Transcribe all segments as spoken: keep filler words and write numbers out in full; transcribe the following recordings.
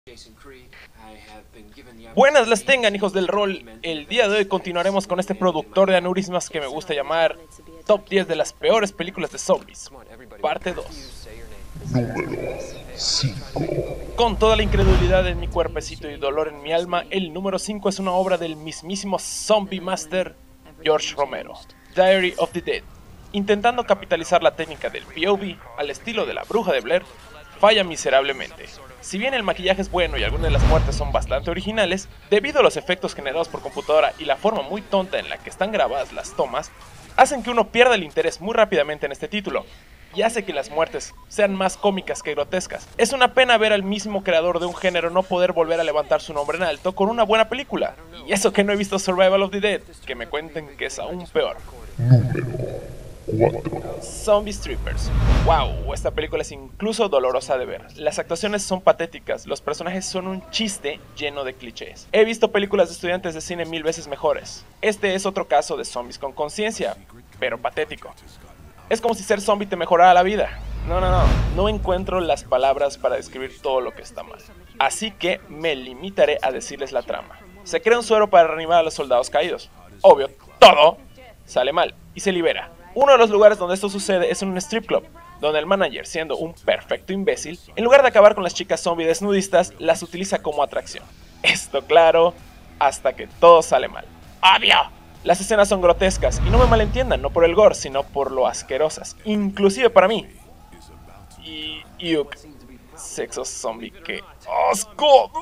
Buenas las tengan, hijos del rol. El día de hoy continuaremos con este productor de aneurismas que me gusta llamar Top diez de las peores películas de zombies, parte dos. Número cinco. Con toda la incredulidad en mi cuerpecito y dolor en mi alma, el número cinco es una obra del mismísimo Zombie Master George Romero, Diary of the Dead. Intentando capitalizar la técnica del P O V al estilo de La Bruja de Blair, falla miserablemente. Si bien el maquillaje es bueno y algunas de las muertes son bastante originales, debido a los efectos generados por computadora y la forma muy tonta en la que están grabadas las tomas, hacen que uno pierda el interés muy rápidamente en este título, y hace que las muertes sean más cómicas que grotescas. Es una pena ver al mismo creador de un género no poder volver a levantar su nombre en alto con una buena película, y eso que no he visto Survival of the Dead, que me cuenten que es aún peor. Número cuatro. Zombie Strippers. Wow, esta película es incluso dolorosa de ver. Las actuaciones son patéticas, los personajes son un chiste lleno de clichés. He visto películas de estudiantes de cine mil veces mejores. Este es otro caso de zombies con conciencia, pero patético. Es como si ser zombie te mejorara la vida. No, no, no, no encuentro las palabras para describir todo lo que está mal. Así que me limitaré a decirles la trama. Se crea un suero para reanimar a los soldados caídos. Obvio, todo sale mal y se libera. Uno de los lugares donde esto sucede es en un strip club, donde el manager, siendo un perfecto imbécil, en lugar de acabar con las chicas zombie desnudistas, las utiliza como atracción. Esto claro, hasta que todo sale mal. ¡Obvio! Las escenas son grotescas, y no me malentiendan, no por el gore, sino por lo asquerosas, inclusive para mí. Y... yuk, sexo zombie, ¡qué asco!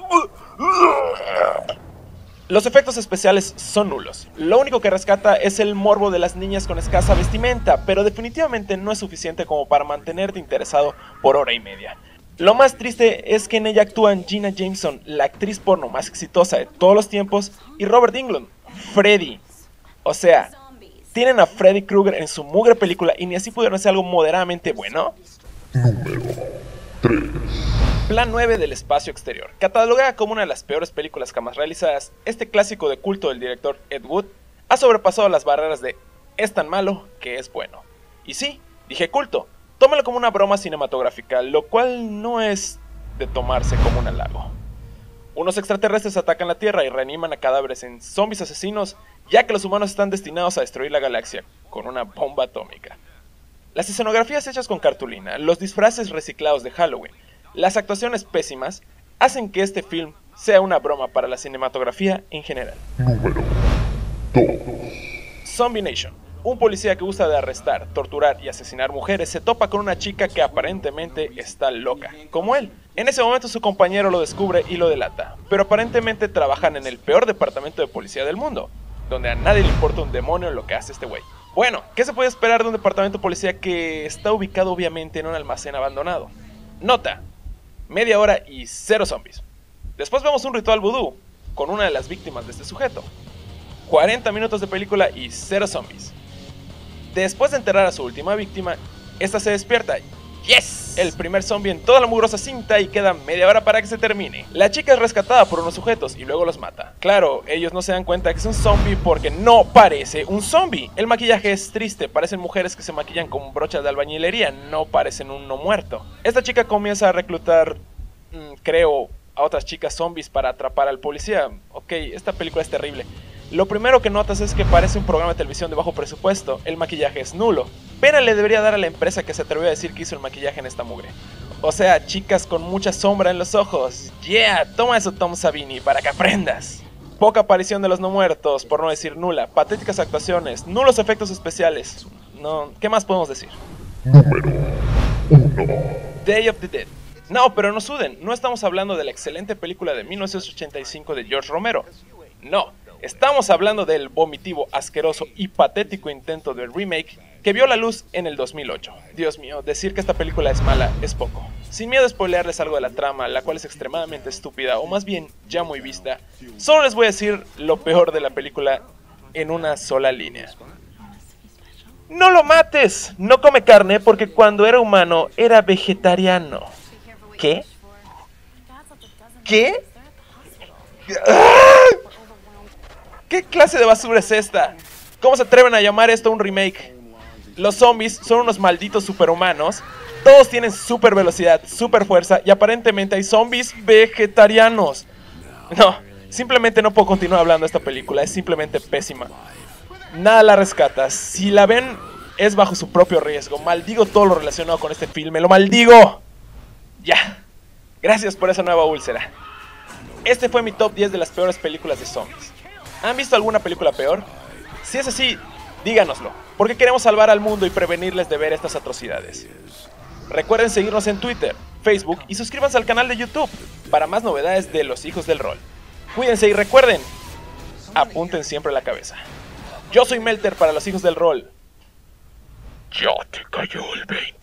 Los efectos especiales son nulos. Lo único que rescata es el morbo de las niñas con escasa vestimenta, pero definitivamente no es suficiente como para mantenerte interesado por hora y media. Lo más triste es que en ella actúan Jenna Jameson, la actriz porno más exitosa de todos los tiempos, y Robert Englund, Freddy. O sea, tienen a Freddy Krueger en su mugre película y ni así pudieron hacer algo moderadamente bueno. Número tres. Plan nueve del espacio exterior. Catalogada como una de las peores películas jamás realizadas, este clásico de culto del director Ed Wood ha sobrepasado las barreras de es tan malo que es bueno. Y sí, dije culto, tómalo como una broma cinematográfica, lo cual no es de tomarse como un halago. Unos extraterrestres atacan la Tierra y reaniman a cadáveres en zombies asesinos, ya que los humanos están destinados a destruir la galaxia con una bomba atómica. Las escenografías hechas con cartulina, los disfraces reciclados de Halloween, las actuaciones pésimas hacen que este film sea una broma para la cinematografía en general. Número dos. Zombie Nation. Un policía que gusta de arrestar, torturar y asesinar mujeres se topa con una chica que aparentemente está loca, como él. En ese momento su compañero lo descubre y lo delata, pero aparentemente trabajan en el peor departamento de policía del mundo, donde a nadie le importa un demonio lo que hace este güey. Bueno, ¿qué se puede esperar de un departamento de policía que está ubicado obviamente en un almacén abandonado? Nota: media hora y cero zombies. Después vemos un ritual vudú con una de las víctimas de este sujeto. cuarenta minutos de película y cero zombies. Después de enterrar a su última víctima, esta se despierta. ¡Yes! El primer zombie en toda la mugrosa cinta y queda media hora para que se termine. La chica es rescatada por unos sujetos y luego los mata. Claro, ellos no se dan cuenta que es un zombie porque no parece un zombie. El maquillaje es triste, parecen mujeres que se maquillan con brochas de albañilería, no parecen un no muerto. Esta chica comienza a reclutar, mmm, creo, a otras chicas zombies para atrapar al policía. Ok, esta película es terrible. Lo primero que notas es que parece un programa de televisión de bajo presupuesto, el maquillaje es nulo. Pena le debería dar a la empresa que se atrevió a decir que hizo el maquillaje en esta mugre. O sea, chicas con mucha sombra en los ojos. Yeah, toma eso Tom Savini para que aprendas. Poca aparición de los no muertos, por no decir nula. Patéticas actuaciones, nulos efectos especiales. No, ¿qué más podemos decir? Número uno. Day of the Dead. No, pero no suden, no estamos hablando de la excelente película de mil novecientos ochenta y cinco de George Romero. No. Estamos hablando del vomitivo, asqueroso y patético intento de remake que vio la luz en el dos mil ocho. Dios mío, decir que esta película es mala es poco. Sin miedo a spoilearles algo de la trama, la cual es extremadamente estúpida o más bien ya muy vista, solo les voy a decir lo peor de la película en una sola línea. ¡No lo mates! No come carne porque cuando era humano era vegetariano. ¿Qué? ¿Qué? ¡Ah! ¿Qué clase de basura es esta? ¿Cómo se atreven a llamar esto un remake? Los zombies son unos malditos superhumanos. Todos tienen super velocidad, super fuerza y aparentemente hay zombies vegetarianos. No, simplemente no puedo continuar hablando de esta película, es simplemente pésima. Nada la rescata, si la ven es bajo su propio riesgo. Maldigo todo lo relacionado con este filme, lo maldigo. Ya, gracias por esa nueva úlcera. Este fue mi top diez de las peores películas de zombies. ¿Han visto alguna película peor? Si es así, díganoslo, porque queremos salvar al mundo y prevenirles de ver estas atrocidades. Recuerden seguirnos en Twitter, Facebook y suscríbanse al canal de YouTube para más novedades de Los Hijos del Rol. Cuídense y recuerden, apunten siempre la cabeza. Yo soy Melter para Los Hijos del Rol. Ya te cayó el veinte.